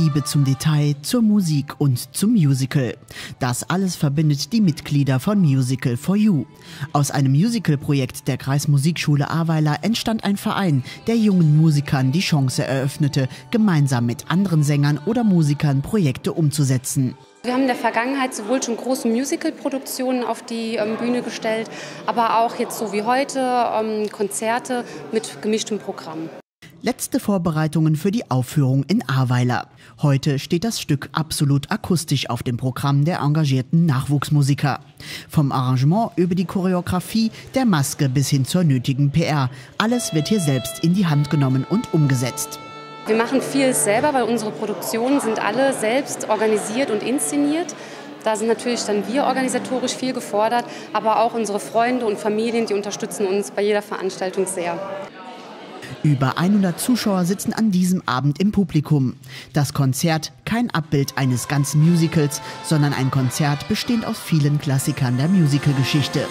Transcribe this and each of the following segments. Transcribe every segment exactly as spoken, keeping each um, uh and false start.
Liebe zum Detail, zur Musik und zum Musical. Das alles verbindet die Mitglieder von Musical for You. Aus einem Musical-Projekt der Kreismusikschule Ahrweiler entstand ein Verein, der jungen Musikern die Chance eröffnete, gemeinsam mit anderen Sängern oder Musikern Projekte umzusetzen. Wir haben in der Vergangenheit sowohl schon große Musical-Produktionen auf die ähm, Bühne gestellt, aber auch jetzt so wie heute ähm, Konzerte mit gemischtem Programm. Letzte Vorbereitungen für die Aufführung in Ahrweiler. Heute steht das Stück absolut akustisch auf dem Programm der engagierten Nachwuchsmusiker. Vom Arrangement über die Choreografie, der Maske bis hin zur nötigen P R. Alles wird hier selbst in die Hand genommen und umgesetzt. Wir machen viel selber, weil unsere Produktionen sind alle selbst organisiert und inszeniert. Da sind natürlich dann wir organisatorisch viel gefordert, aber auch unsere Freunde und Familien, die unterstützen uns bei jeder Veranstaltung sehr. Über hundert Zuschauer sitzen an diesem Abend im Publikum. Das Konzert kein Abbild eines ganzen Musicals, sondern ein Konzert bestehend aus vielen Klassikern der Musicalgeschichte.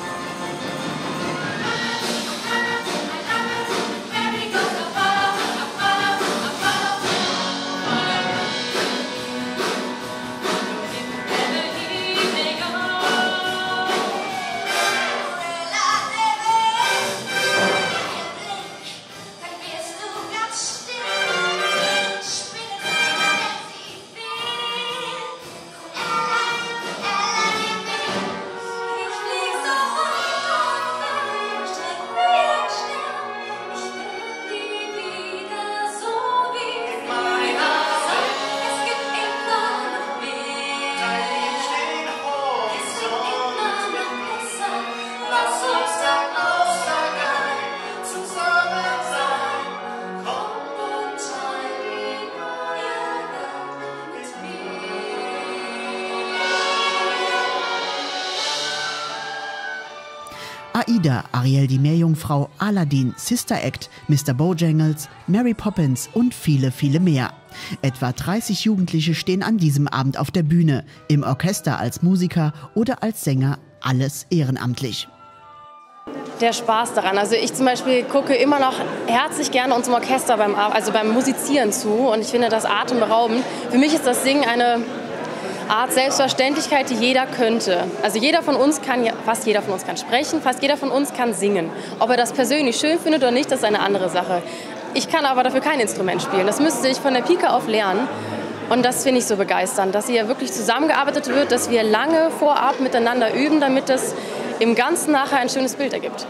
Aida, Ariel die Meerjungfrau, Aladdin, Sister Act, Mister Bojangles, Mary Poppins und viele, viele mehr. Etwa dreißig Jugendliche stehen an diesem Abend auf der Bühne, im Orchester als Musiker oder als Sänger, alles ehrenamtlich. Der Spaß daran. Also ich zum Beispiel gucke immer noch herzlich gerne unserem Orchester beim, also beim Musizieren zu und ich finde das atemberaubend. Für mich ist das Singen eine Art Selbstverständlichkeit, die jeder könnte. Also jeder von uns kann, fast jeder von uns kann sprechen, fast jeder von uns kann singen. Ob er das persönlich schön findet oder nicht, das ist eine andere Sache. Ich kann aber dafür kein Instrument spielen. Das müsste ich von der Pike auf lernen. Und das finde ich so begeisternd, dass hier wirklich zusammengearbeitet wird, dass wir lange vorab miteinander üben, damit es im Ganzen nachher ein schönes Bild ergibt.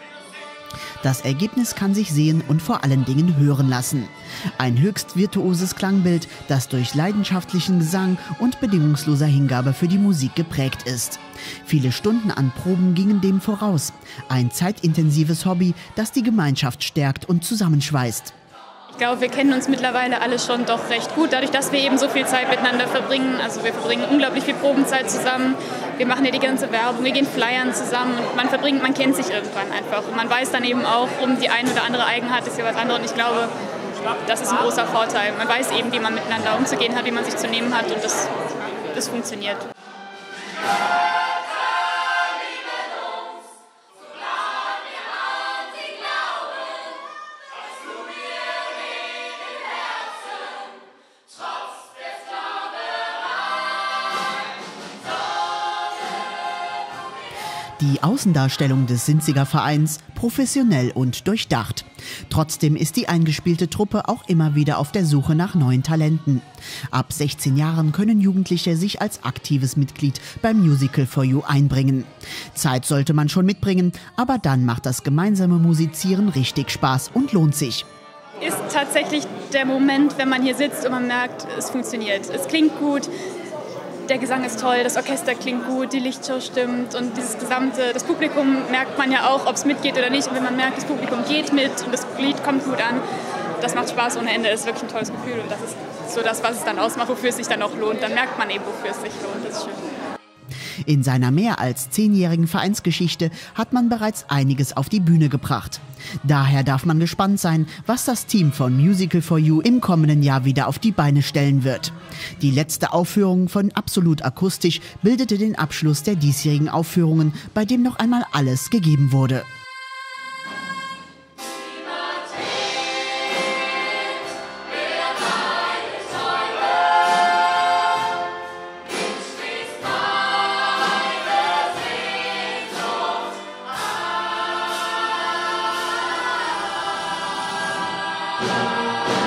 Das Ergebnis kann sich sehen und vor allen Dingen hören lassen. Ein höchst virtuoses Klangbild, das durch leidenschaftlichen Gesang und bedingungsloser Hingabe für die Musik geprägt ist. Viele Stunden an Proben gingen dem voraus. Ein zeitintensives Hobby, das die Gemeinschaft stärkt und zusammenschweißt. Ich glaube, wir kennen uns mittlerweile alle schon doch recht gut, dadurch, dass wir eben so viel Zeit miteinander verbringen. Also wir verbringen unglaublich viel Probenzeit zusammen. Wir machen ja die ganze Werbung, wir gehen flyern zusammen und man verbringt, man kennt sich irgendwann einfach. Und man weiß dann eben auch, um die eine oder andere Eigenart ist ja was anderes. Und ich glaube, das ist ein großer Vorteil. Man weiß eben, wie man miteinander umzugehen hat, wie man sich zu nehmen hat und das, das funktioniert. Die Außendarstellung des Sinziger Vereins professionell und durchdacht. Trotzdem ist die eingespielte Truppe auch immer wieder auf der Suche nach neuen Talenten. Ab sechzehn Jahren können Jugendliche sich als aktives Mitglied beim Musical for You einbringen. Zeit sollte man schon mitbringen, aber dann macht das gemeinsame Musizieren richtig Spaß und lohnt sich. Ist tatsächlich der Moment, wenn man hier sitzt und man merkt, es funktioniert. Es klingt gut. Der Gesang ist toll, das Orchester klingt gut, die Lichtshow stimmt und dieses gesamte, das Publikum merkt man ja auch, ob es mitgeht oder nicht. Und wenn man merkt, das Publikum geht mit und das Lied kommt gut an, das macht Spaß ohne Ende. Das ist wirklich ein tolles Gefühl und das ist so das, was es dann ausmacht, wofür es sich dann auch lohnt. Dann merkt man eben, wofür es sich lohnt. Das ist schön. In seiner mehr als zehnjährigen Vereinsgeschichte hat man bereits einiges auf die Bühne gebracht. Daher darf man gespannt sein, was das Team von Musical for You im kommenden Jahr wieder auf die Beine stellen wird. Die letzte Aufführung von Absolut Akustisch bildete den Abschluss der diesjährigen Aufführungen, bei dem noch einmal alles gegeben wurde. la.